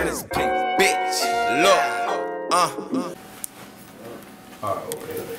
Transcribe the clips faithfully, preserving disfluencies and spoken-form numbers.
Prentis P, bitch, look, uh. Alright, over there.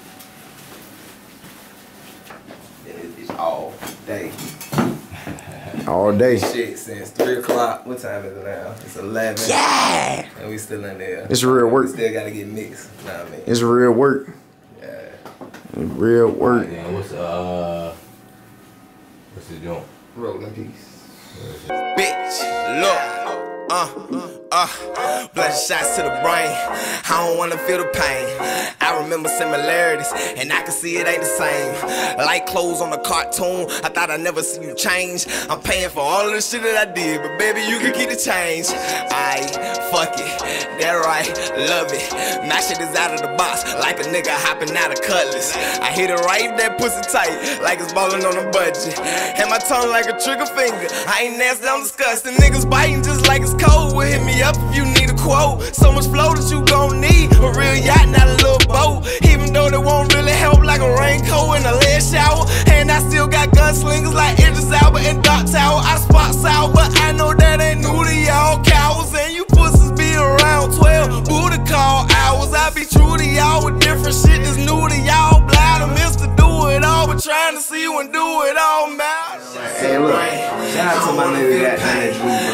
It's all day. All day. Shit, since three o'clock. What time is it now? It's eleven. Yeah! And we still in there. It's real work. We still gotta get mixed. Know what I mean? It's real work. Yeah. Real work. Yeah, what's uh what's the joint? Rolling peace. Bitch, look, uh, uh, blood shots to the brain. I don't wanna feel the pain. I remember similarities, and I can see it ain't the same. Like clothes on a cartoon, I thought I'd never see you change. I'm paying for all of the shit that I did, but baby, you can keep the change. I fuck it, that right, love it. My shit is out of the box, like a nigga hopping out of Cutlass. I hit it right, that pussy tight, like it's ballin' on a budget. And my tongue like a trigger finger. I ain't nasty, I'm disgusting. Niggas biting just like it's cold. Well, hit me up if you need a quote. So much flow that you gon' need a real yacht, not a little boat. Even though they won't really help, like a raincoat in a lead shower. And I still got gunslingers like Idris Elba and Dark Tower. I spot sour, but I know that ain't new to y'all cowards. And you pussies be around twelve booty call hours. I be true to y'all with different shit that's new to y'all. Blind to miss to do it all, but trying to see you and do it all, man. Hey, look. Shout out to my nigga that that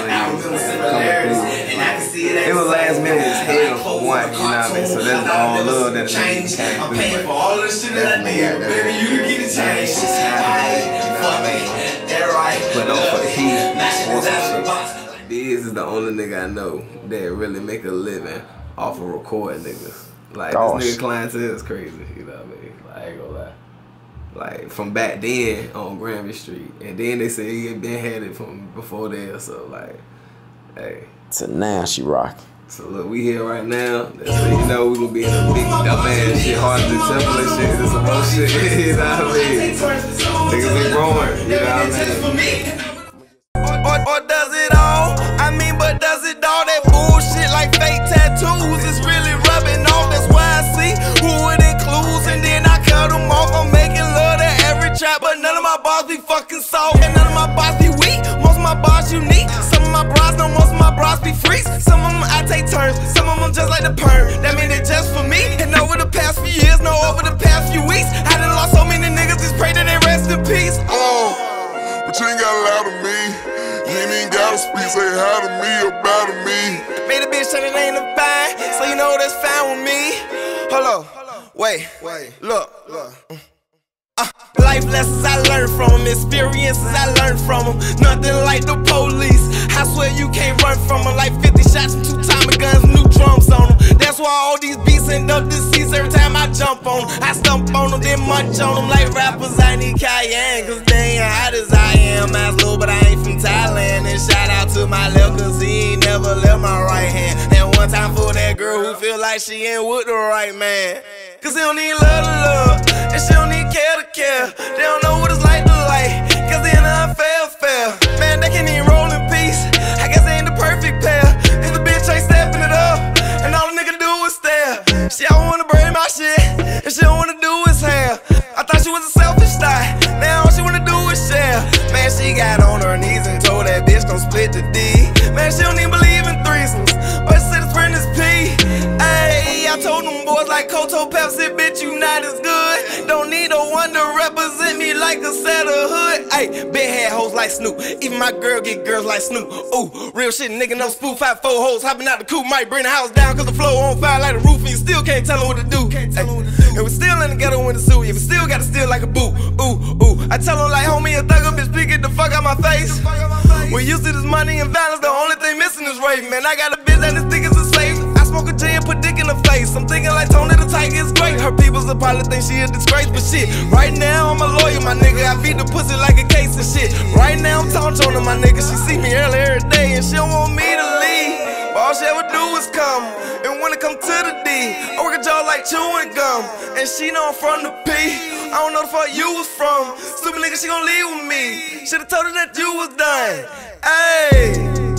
It was last minute as hell for one, you know what I mean? So that's all love that a nigga came I'm paying for all this shit that I did, baby, you can get it changed. That right. Put on for the heat. Biz is the only nigga I know that really make a living off of recording niggas. Like, Gosh. this nigga clientele is crazy, you know what I mean? Like, I ain't gonna lie. Like, from back then on Granby Street. And then they say he had been had it from before there, so like, hey. So now she rock. So look, we here right now. That's so you know we gonna be in a big dumb ass shit, hard to temple and shit. There's some more shit, you know what I mean? Niggas been growing, you know what I mean? Or, or does it all? I mean, but does it all? That bullshit like fake tattoos is really rubbing off. That's why I see who it includes, and then I cut them off. I'm making love to every trap, but none of my bars be fucking soft, and none of my bars be weak. Most of my bars unique. Some of my bras know most of my bras be freaks. Some of them I take turns. Some of them just like the perm. That mean they just for me. And over the past few years, no, over the past few weeks, I done lost so many niggas. Just pray that they rest in peace. Oh, but you ain't gotta lie to me. You ain't even gotta speak, say hi to me or bye to me. Made a bitch turn it ain't a fine, so you know that's fine with me. Hold on, wait, wait, look, look. Uh, life lessons I learned from them, experiences I learned from them. Nothing like the police, I swear you can't run from them. Like fifty shots and two Tommy guns, new drums on them. That's why all these beats end up deceased every time I jump on them. I stump on them, then munch on them. Like rappers, I need cayenne, cause they ain't hot as I am. Ass low, but I ain't from Thailand. And shout out to my left, cause he ain't never left my right hand. And one time for that girl who feel like she ain't with the right man. Cause he don't need love to love, and she don't need care to care. They don't know what it's like to like, cause they in the unfair fair. Man, they can't even roll in peace, I guess they ain't the perfect pair. If the bitch ain't stepping it up, and all the nigga do is stare. She don't wanna braid my shit, and she don't wanna do his hair. I thought she was a selfish type, now all she wanna do is share. Man, she got on her knees and told that bitch gon' split the D. Man, she don't even believe in threesomes, but she said it's Prentis P. Ayy, I told them boys like Koto Pepsi, bitch, you not as good. Don't need a one to represent me like a set of hood. Ayy, big head hoes like Snoop. Even my girl get girls like Snoop. Ooh, real shit, nigga, no spoof. Five, four hoes hopping out the coop. Might bring the house down cause the floor on fire like the roof. And you still can't tell them what to do. Ay, and we still in the ghetto in the zoo. Yeah, we still gotta steal like a boo. Ooh, ooh. I tell them like, homie, a thugger, bitch, please get the fuck out my face. We're used to this money and violence. The only thing missing is rape. Man, I got a bitch that is thick as a safe. I smoke a J and put dick in her face. I'm thinking like Tony the Tiger is great. Her people's will probably think she a disgrace, but shit. Right now I'm a lawyer, my nigga. I beat the pussy like a case of shit. Right now I'm taunting her, my nigga. She see me early every day and she don't want me to leave. But all she ever do is come. And when it come to the D, I work a jaw like chewing gum. And she know I'm from the P. I don't know the fuck you was from. Stupid nigga, she gon' leave with me. Should've told her that you was done. Ayy.